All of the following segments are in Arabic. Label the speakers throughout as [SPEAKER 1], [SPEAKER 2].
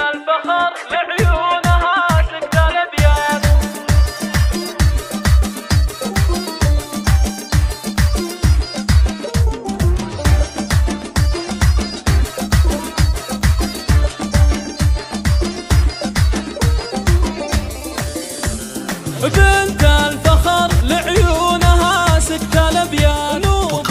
[SPEAKER 1] الفخر لعيونها سكت الابيات. بنت الفخر لعيونها سكت الابيات.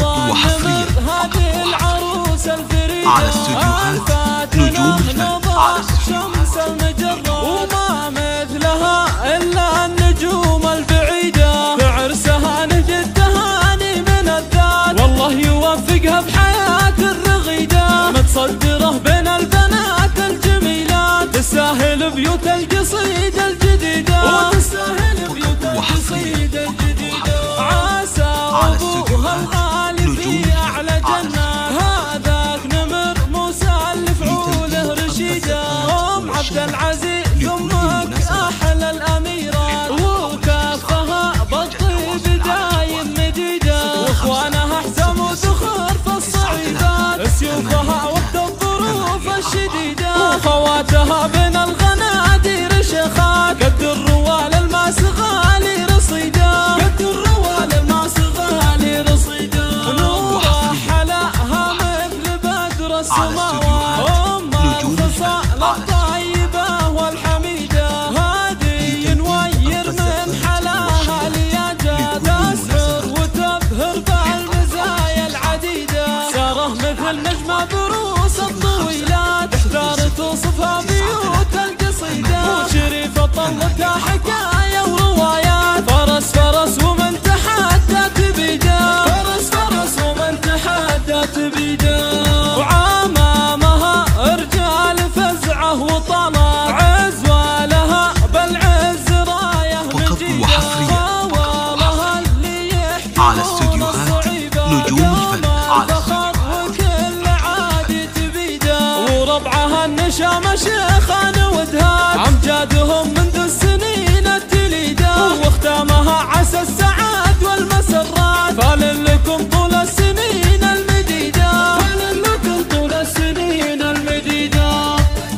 [SPEAKER 1] هذه العروس الفريدة
[SPEAKER 2] على استديوهات نجوم الفن على
[SPEAKER 1] شمس المجرة، وما مثلها إلا النجوم البعيدة. بعرسها نجد تهاني من الذات، والله يوفقها بحياة الرغيدة. متصدرة بين البنات الجميلات، تستاهل بيوت القصيدة الجديدة، وتستاهل بيوت القصيدة الجديدة. عسى أبوها الغالي في أعلى جنة، هذاك نمر موسى اللي فعوله رشيدة. أم عبد العزيز أمك أحلى الأميرات، وكافها بالطيب دايم مديدة. وإخوانها حزم وذخر في الصعيدات، سيوفها وقت الظروف الشديدة. وخواتها بين الغنادير شيخات، قد الروال الماس غالي رصيدة، قد الروال الماس غالي رصيدة. نورها حلاها مثل بدر السماوات، أم الخصال الطيبة والحميدة. هادي ينوير من حلاها لياجة، تسحر وتبهر بالمزايا العديدة. ساره مثل نجمة بروس الطويلات، تحتار توصفها بيوت القصيدة. وشريفة طلتها حكاية وروايات، فرس فرس ومن تحدى تبيده، فرس فرس ومن تحدى تبيده. وعمامها رجال فزعه وطلع، عزوة لها بالعز راية مجيدة. والله اللي يحكي
[SPEAKER 2] على استديوهات نجوم الفن على
[SPEAKER 1] وكل عادي تبيده. وربعها النشامة شيخان ودهات، عمجادهم منذ السنين التليدة. واختامها عسى السعاد والمسرات، فال لكم طول السنين المديدة، فال لكم طول السنين المديدة.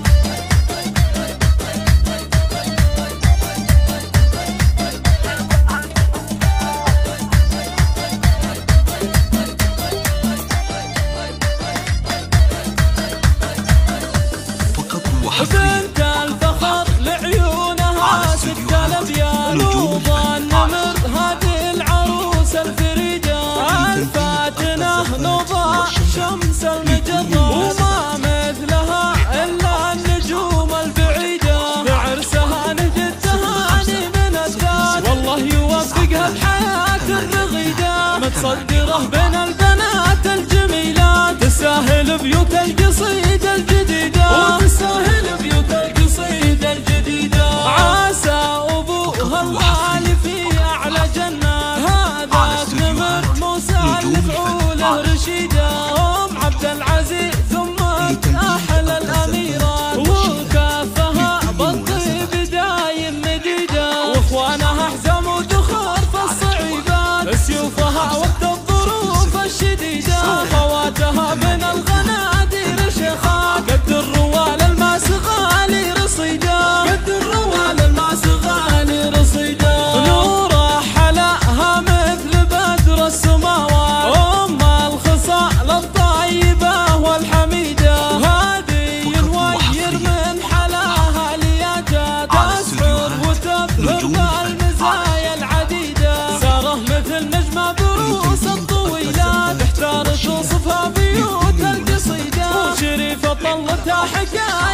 [SPEAKER 2] فقط وحصريا
[SPEAKER 1] بنت الفخر لعيونها سكت الابيات، وضع النمر هذه العروس الفريدة. الفاتنة نضاع شمس المجرة، وما مثلها إلا النجوم البعيدة. بعرسها نجد تهاني من الذات، والله يوفقها بحياة الرغيدة. متصدرة بين البنات الجميلات، تستاهل بيوت القصيدة الجديدة، وتستاهل بيوت القصيدة الجديدة. عسى أبوها الغالي في أعلى جنة، هذاك نمر موسى اللي فعوله رشيدة. أم عبد العزيز أمك أحلى الأميرات، وكافها بالطيب دايم مديدة. وإخوانها حزم ودخر في الصعيبات، سيوفها وقت الظروف الشديدة. خواتها من الغنادير شيخات، قد الروال الماس غالي رصيدة، قد الروال الماس غالي رصيدة. نورها حلاها مثل بدر السماوات، أم الخصال الطيبة والحميدة. هادي ينوير من حلاها لياجة، تسحر وتبهر بالمزايا العديدة. ساره مثل نجمة بروس الطويلات، تحتار توصفها بيوت القصيدة. وشريفة طلتها حكاية